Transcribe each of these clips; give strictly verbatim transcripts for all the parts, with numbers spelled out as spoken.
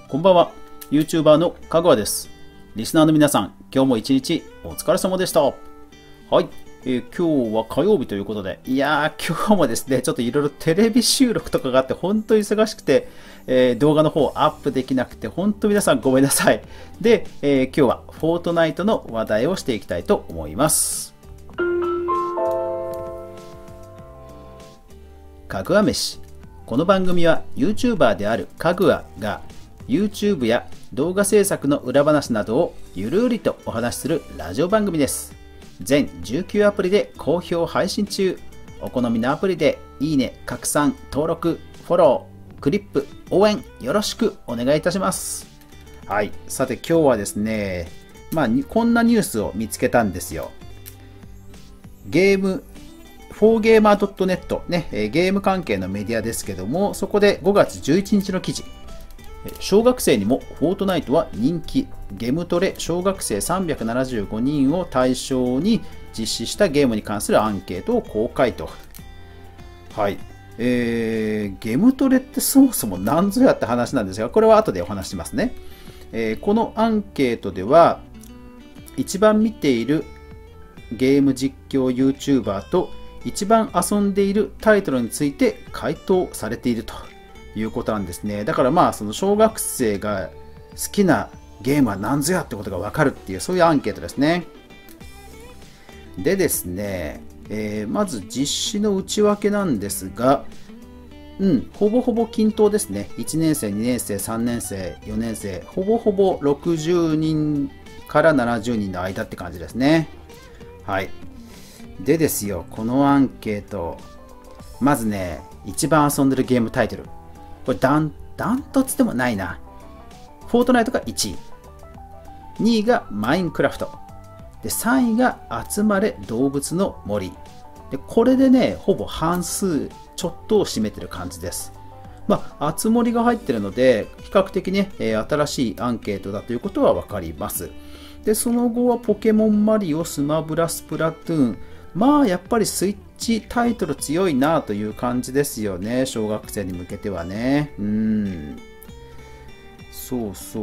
こんばんは。YouTuber のかぐわです。リスナーの皆さん、今日も一日お疲れ様でした。はい、えー、今日は火曜日ということで、いやー、今日もですね、ちょっといろいろテレビ収録とかがあって、本当に忙しくて、えー、動画の方アップできなくて、本当皆さんごめんなさい。で、えー、今日はフォートナイトの話題をしていきたいと思います。かぐわ飯。この番組は YouTuber であるかぐわが YouTube や動画制作の裏話などをゆるりとお話しするラジオ番組です。全じゅうきゅうアプリで好評配信中。お好みのアプリでいいね、拡散、登録、フォロー、クリップ、応援よろしくお願いいたします。はい、さて今日はですね、まあこんなニュースを見つけたんですよ。ゲームフォーゲーマードットネット ね、ゲーム関係のメディアですけども、そこでごがつじゅういちにちの記事、小学生にもフォートナイトは人気、ゲムトレ小学生さんびゃくななじゅうごにんを対象に実施したゲームに関するアンケートを公開と。はい、えー、ゲムトレってそもそも何ぞやって話なんですが、これは後でお話しますね。えー、このアンケートでは、一番見ているゲーム実況 YouTuber と一番遊んでいるタイトルについて回答されているということなんですね。だからまあその小学生が好きなゲームは何ぞやってことが分かるっていう、そういうアンケートですね。でですね、えー、まず実施の内訳なんですが、うん、ほぼほぼ均等ですね。いちねん生、にねん生、さんねん生、よねん生、ほぼほぼろくじゅうにんからななじゅうにんの間って感じですね。はい。でですよ、このアンケート、まずね、一番遊んでるゲームタイトル。これダン、ダントツでもないな。フォートナイトがいちい。にいがマインクラフト。で、さんいが集まれ動物の森。で、これでね、ほぼ半数ちょっとを占めてる感じです。まあ、あつ森が入ってるので、比較的ね、新しいアンケートだということはわかります。で、その後はポケモンマリオ、スマブラ、スプラトゥーン。まあやっぱりスイッチタイトル強いなという感じですよね。小学生に向けてはね。うん。そうそう。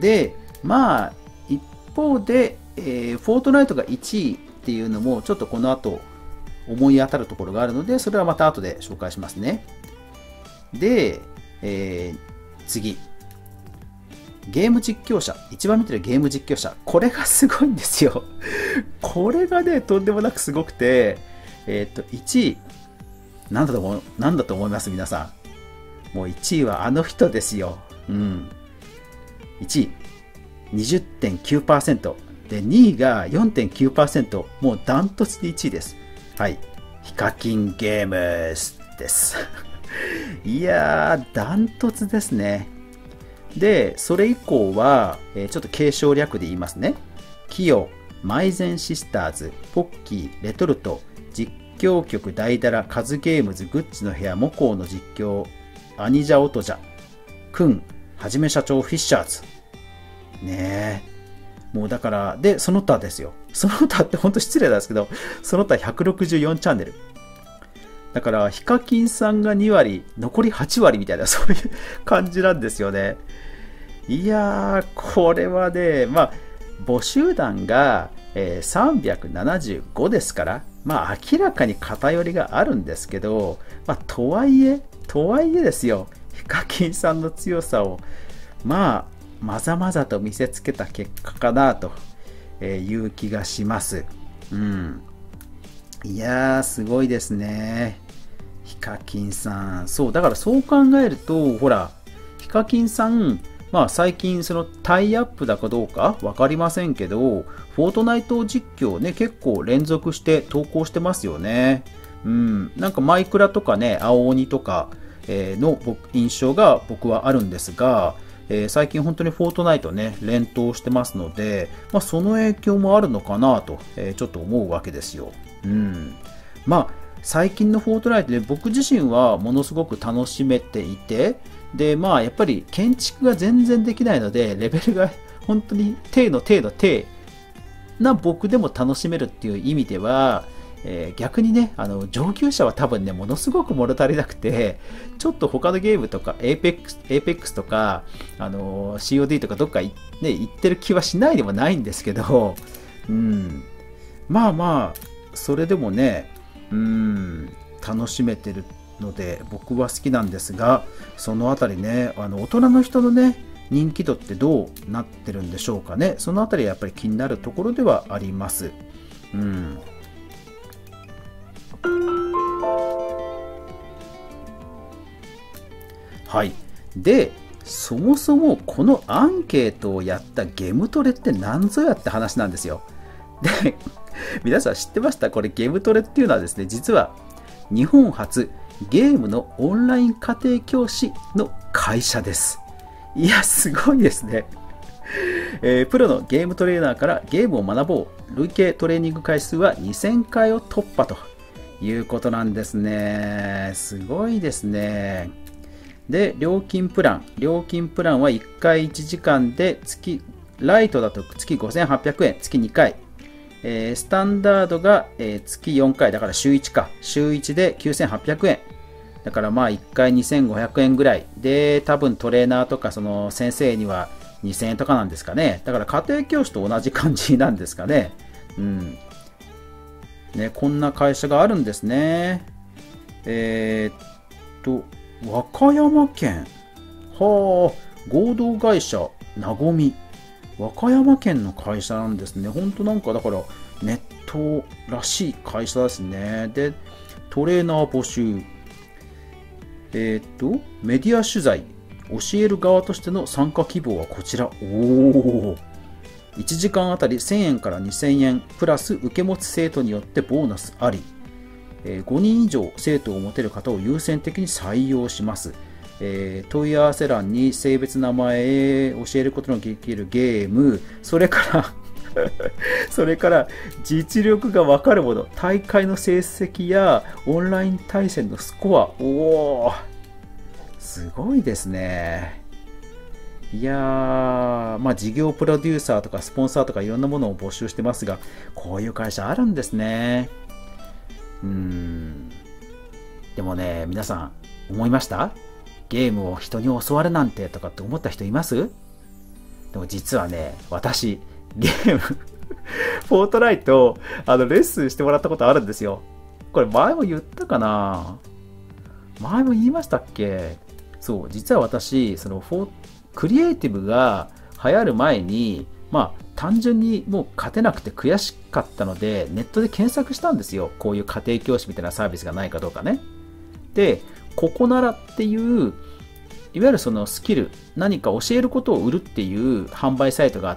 で、まあ一方で、えー、フォートナイトがいちいっていうのもちょっとこの後思い当たるところがあるので、それはまた後で紹介しますね。で、えー、次。ゲーム実況者。一番見てるゲーム実況者。これがすごいんですよ。これがね、とんでもなくすごくて、えっと、いちい、なんだと思う、なんだと思います皆さん。もういちいはあの人ですよ。うん。いちい、にじゅってんきゅうパーセント。で、にいが よんてんきゅうパーセント。もうダントツでいちいです。はい。ヒカキンゲームスです。いやー、ダントツですね。で、それ以降は、えー、ちょっと継承略で言いますね。キヨ、マイゼンシスターズ、ポッキー、レトルト、実況局ダイダラ、カズゲームズ、グッチの部屋、モコウの実況、アニジャオトジャ、クン、はじめ社長、フィッシャーズ。ねえ。もうだから、で、その他ですよ。その他って本当失礼なんですけど、その他ひゃくろくじゅうよんチャンネル。だから、ヒカキンさんがにわり、残りはちわりみたいな、そういう感じなんですよね。いやー、これはね、まあ、母集団が、えー、さんびゃくななじゅうごですから、まあ、明らかに偏りがあるんですけど、まあ、とはいえ、とはいえですよ、ヒカキンさんの強さを、まあ、まざまざと見せつけた結果かな、という気がします。うん。いやー、すごいですね。ヒカキンさん。そう、だからそう考えると、ほら、ヒカキンさん、まあ最近そのタイアップだかどうか分かりませんけど、フォートナイト実況ね、結構連続して投稿してますよね。うん、なんかマイクラとかね、青鬼とかの印象が僕はあるんですが、えー、最近本当にフォートナイトね、連投してますので、まあ、その影響もあるのかなと、えー、ちょっと思うわけですよ。うん。まあ、最近のフォートナイトで僕自身はものすごく楽しめていて、で、まあ、やっぱり建築が全然できないので、レベルが本当に低の低の低な僕でも楽しめるっていう意味では、 えー、逆にね、あの上級者は多分ね、ものすごく物足りなくて、ちょっと他のゲームとか、エーペックス、エーペックス とか、あのー、シーオーディー とかどっか、ね、行ってる気はしないでもないんですけど、うん、まあまあ、それでもね、うん、楽しめてるので、僕は好きなんですが、そのあたりね、あの大人の人のね、人気度ってどうなってるんでしょうかね。そのあたりはやっぱり気になるところではあります。うん。はい。で、そもそもこのアンケートをやったゲムトレって何ぞやって話なんですよ。で、皆さん知ってました？これゲムトレっていうのはですね、実は日本初ゲームのオンライン家庭教師の会社です。いや、すごいですね。えー、プロのゲームトレーナーからゲームを学ぼう。累計トレーニング回数はにせんかいを突破ということなんですね。すごいですね。で、料金プラン。料金プランはいっかいいちじかんで月、ライトだと月ごせんはっぴゃくえん、月にかい。えー、スタンダードが、えー、月よんかい、だから週いちか。週いちできゅうせんはっぴゃくえん。だからまあいっかいにせんごひゃくえんぐらい。で、多分トレーナーとかその先生にはにせんえんとかなんですかね。だから家庭教師と同じ感じなんですかね。うん。ね、こんな会社があるんですね。えー、っと、和歌山県。はあ、合同会社、なごみ。和歌山県の会社なんですね。ほんとなんかだからネットらしい会社ですね。で、トレーナー募集。えー、っと、メディア取材。教える側としての参加希望はこちら。おお。いちじかんあたりせんえんからにせんえん、プラス受け持ち生徒によってボーナスあり。えー、ごにん以上生徒を持てる方を優先的に採用します。えー、問い合わせ欄に性別、名前、教えることのできるゲーム、それからそれから実力が分かるもの、大会の成績やオンライン対戦のスコア。おー、すごいですね。いやー、まあ事業プロデューサーとかスポンサーとかいろんなものを募集してますが、こういう会社あるんですね。うーん。でもね、皆さん思いました？ゲームを人に教わるなんてとかって思った人います？でも実はね、私、ゲーム、フォートナイト、あの、レッスンしてもらったことあるんですよ。これ前も言ったかな？前も言いましたっけ？そう、実は私、そのフォー、クリエイティブが流行る前に、まあ、単純にもう勝てなくて悔しかったので、ネットで検索したんですよ。こういう家庭教師みたいなサービスがないかどうかね。で、ここならっていう、いわゆるそのスキル、何か教えることを売るっていう販売サイトがあって、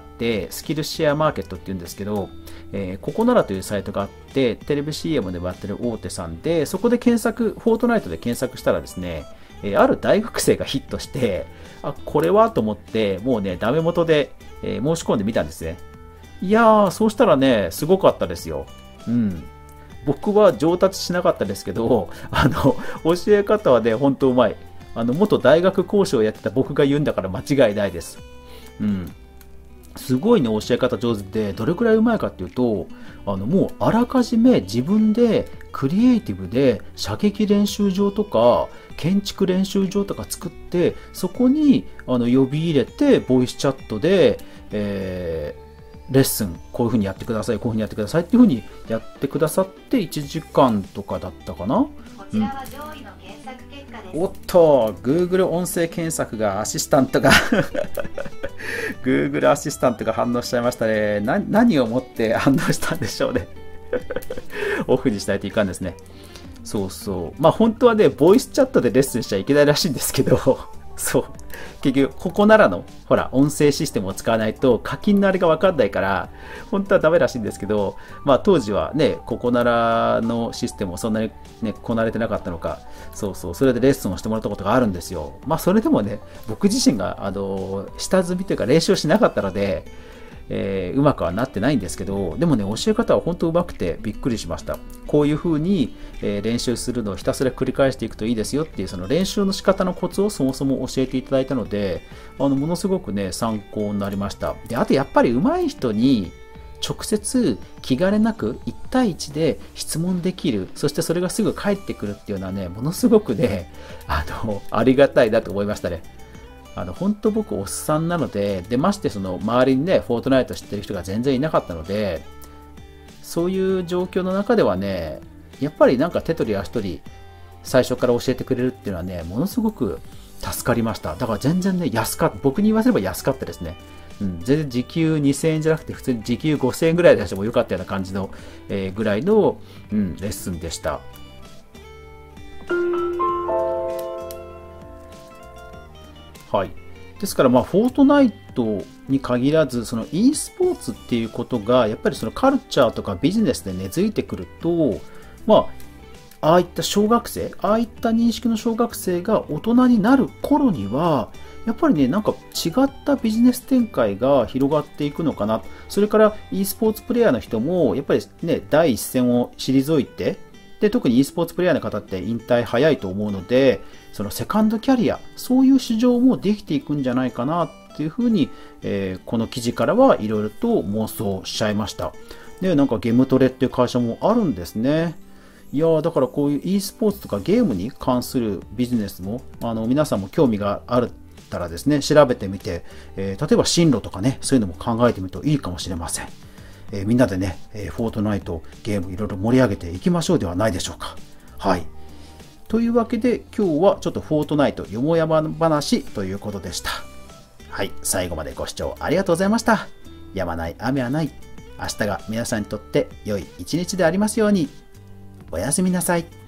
スキルシェアマーケットっていうんですけど、えー、ここならというサイトがあって、テレビ シーエム でもやってる大手さんで、そこで検索、フォートナイトで検索したらですね、えー、ある大学生がヒットして、あ、これはと思って、もうね、ダメ元で、えー、申し込んでみたんですね。いやー、そうしたらね、すごかったですよ。うん。僕は上達しなかったですけど、あの、教え方はね、ほんとうまい。あの、元大学講師をやってた僕が言うんだから間違いないです。うん。すごいね、教え方上手で、どれくらいうまいかっていうと、あの、もうあらかじめ自分でクリエイティブで射撃練習場とか、建築練習場とか作って、そこにあの呼び入れて、ボイスチャットで、えー、レッスン、こういう風にやってください、こういう風にやってくださいっていう風にやってくださって、いちじかんとかだったかな。こちらは上位の検索結果です。おっと、Google 音声検索がアシスタントがGoogle アシスタントが反応しちゃいましたね。な何をもって反応したんでしょうね。オフにしないといかんですね。そうそう。まあ本当はね、ボイスチャットでレッスンしちゃいけないらしいんですけど、そう。結局、ここならの、ほら、音声システムを使わないと課金のあれがわかんないから、本当はダメらしいんですけど、まあ当時はね、ここならのシステムをそんなにね、こなれてなかったのか、そうそう、それでレッスンをしてもらったことがあるんですよ。まあそれでもね、僕自身が、あの、下積みというか練習しなかったので、えー、うまくはなってないんですけど、でもね、教え方は本当うまくてびっくりしました。こういう風に、えー、練習するのをひたすら繰り返していくといいですよっていう、その練習の仕方のコツをそもそも教えていただいたので、あの、ものすごくね、参考になりました。で、あとやっぱり上手い人に直接気兼ねなくいち対いちで質問できる、そしてそれがすぐ返ってくるっていうのはね、ものすごくね、あの、ありがたいなと思いましたね。あの、本当僕おっさんなので、で、ましてその周りにね、フォートナイト知ってる人が全然いなかったので、そういう状況の中ではね、やっぱりなんか手取り足取り最初から教えてくれるっていうのはね、ものすごく助かりました。だから全然ね、安かった。僕に言わせれば安かったですね。うん、全然時給にせんえんじゃなくて、普通に時給ごせんえんぐらい出してもよかったような感じの、えー、ぐらいの、うん、レッスンでした。はい。ですから、まあ、フォートナイトに限らず、その e スポーツっていうことが、やっぱりそのカルチャーとかビジネスで根付いてくると、まあ、ああいった小学生、ああいった認識の小学生が大人になる頃には、やっぱりね、なんか違ったビジネス展開が広がっていくのかな。それから e スポーツプレイヤーの人も、やっぱりね、第一線を退いて、で、特に e スポーツプレイヤーの方って引退早いと思うので、そのセカンドキャリア、そういう市場もできていくんじゃないかなっていうふうに、えー、この記事からはいろいろと妄想しちゃいました。で、なんかゲームトレっていう会社もあるんですね。いやー、だからこういう e スポーツとかゲームに関するビジネスも、あの、皆さんも興味があるたらですね、調べてみて、えー、例えば進路とかね、そういうのも考えてみるといいかもしれません。えー、みんなでね、えー、フォートナイトゲームいろいろ盛り上げていきましょうではないでしょうか。はい。というわけで今日はちょっとフォートナイトよもやま話ということでした。はい。最後までご視聴ありがとうございました。やまない雨はない。明日が皆さんにとって良い一日でありますように。おやすみなさい。